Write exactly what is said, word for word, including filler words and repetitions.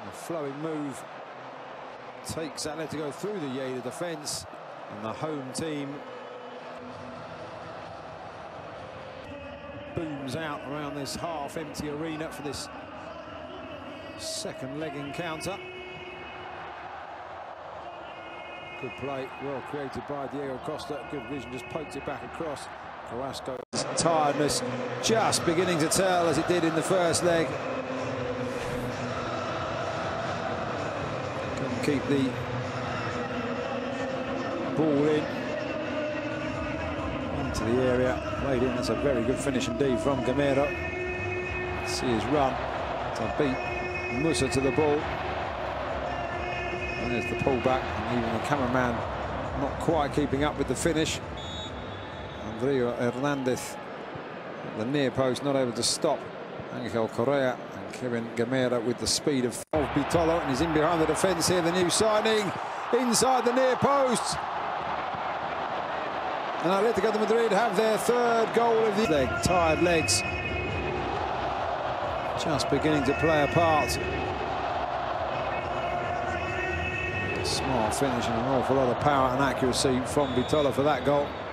A flowing move takes Atletico through the Lleida defence, and the home team booms out around this half-empty arena for this second leg encounter. Good play, well created by Diego Costa. Good vision, just poked it back across. Carrasco's tiredness just beginning to tell, as it did in the first leg. Couldn't keep the ball in into the area. Played in. That's a very good finish indeed from Gameiro. See his run to beat Musa to the ball. And there's the pullback, and even the cameraman not quite keeping up with the finish. Andrea Hernandez at the near post, not able to stop Angel Correa, and Kevin Gameiro with the speed of Vitolo, and he's in behind the defence here, the new signing, inside the near post. And Atletico de Madrid have their third goal of the leg. Tired legs just beginning to play a part. Smart finish and an awful lot of power and accuracy from Vitolo for that goal.